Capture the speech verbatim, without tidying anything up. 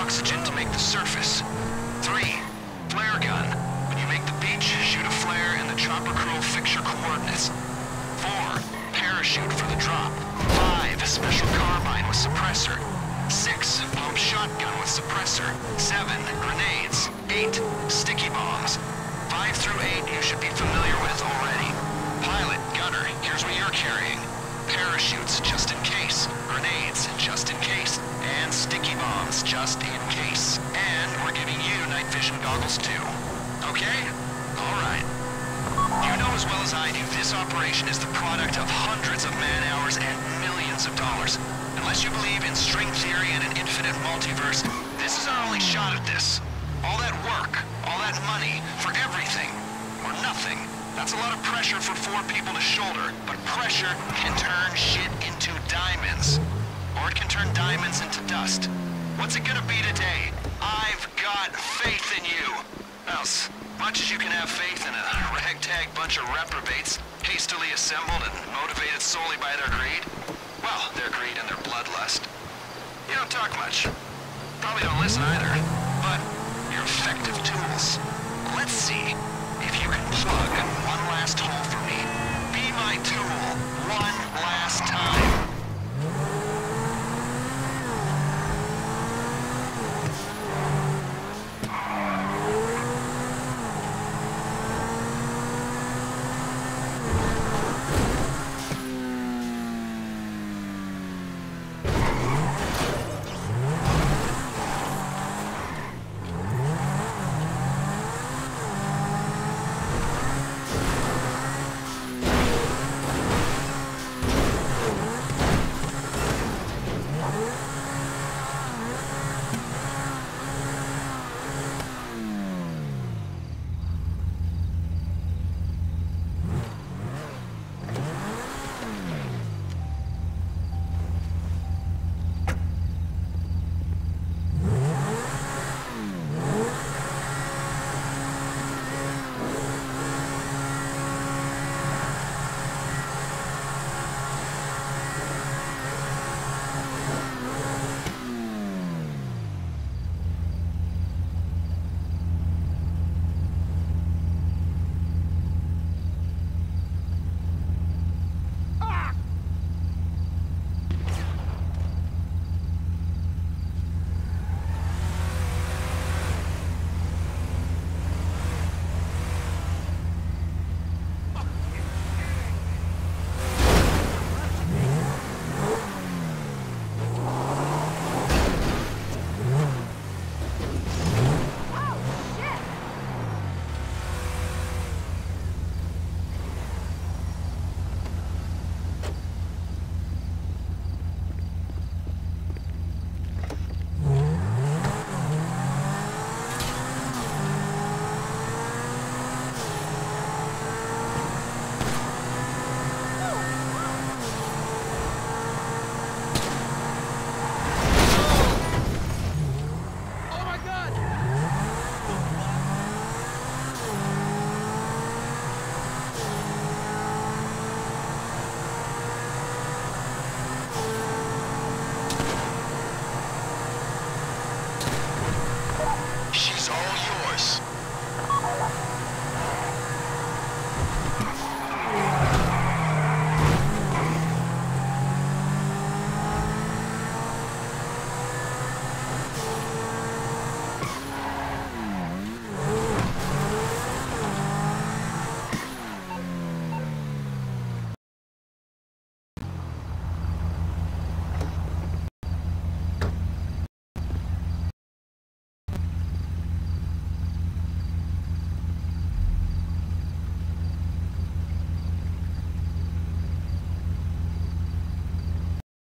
oxygen to make the surface. Three, flare gun. When you make the beach, shoot a flare and the chopper crew will fix your coordinates. Four, parachute for the drop. Five, special carbine with suppressor. Six, pump shotgun with suppressor. Seven, grenades. Eight, sticky bombs. Five through eight you should be familiar with already. Pilot, gunner, here's what you're carrying. Parachutes, just in case. Grenades, just in case. And sticky bombs, just in case. And we're giving you night vision goggles too. Okay? Alright. You know as well as I do, this operation is the product of hundreds of man-hours and millions of dollars. Unless you believe in string theory and an infinite multiverse, this is our only shot at this. All that work, all that money, for everything, or nothing. That's a lot of pressure for four people to shoulder, but pressure can turn shit into diamonds. Or it can turn diamonds into dust. What's it gonna be today? I've got faith in you. Now, as much as you can have faith in a ragtag bunch of reprobates, hastily assembled and motivated solely by their greed, well, their greed and their bloodlust. You don't talk much. Probably don't listen either, but you're effective tools. Let's see if you can plug one last hole for me